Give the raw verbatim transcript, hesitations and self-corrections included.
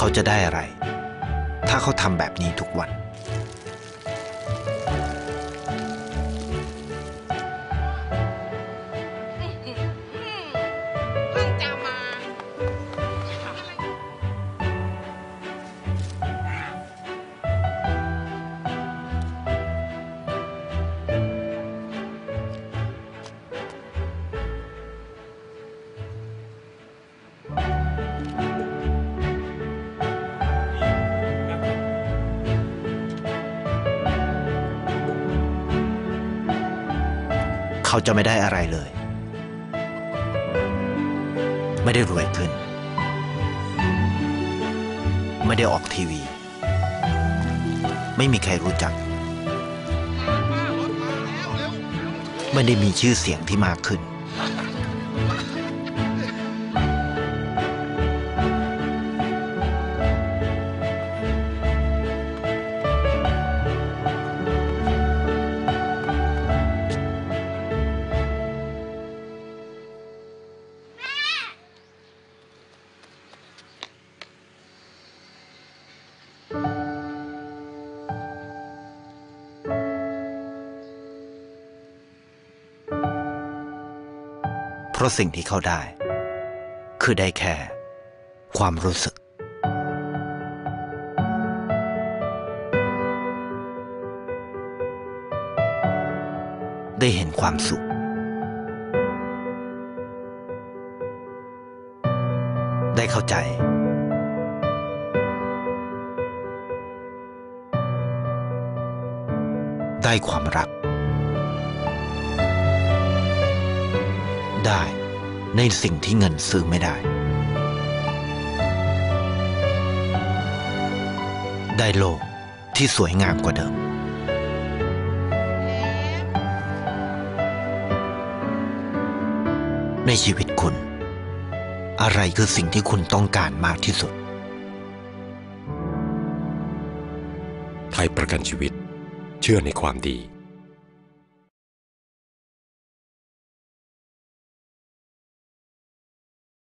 เขาจะได้อะไรถ้าเขาทำแบบนี้ทุกวันเขาจะไม่ได้อะไรเลยไม่ได้รวยขึ้นไม่ได้ออกทีวีไม่มีใครรู้จักไม่ได้มีชื่อเสียงที่มากขึ้นเพราะสิ่งที่เขาได้คือได้แค่ความรู้สึกได้เห็นความสุขได้เข้าใจได้ความรักได้ในสิ่งที่เงินซื้อไม่ได้ได้โลกที่สวยงามกว่าเดิมในชีวิตคุณอะไรคือสิ่งที่คุณต้องการมากที่สุดไทยประกันชีวิตเชื่อในความดี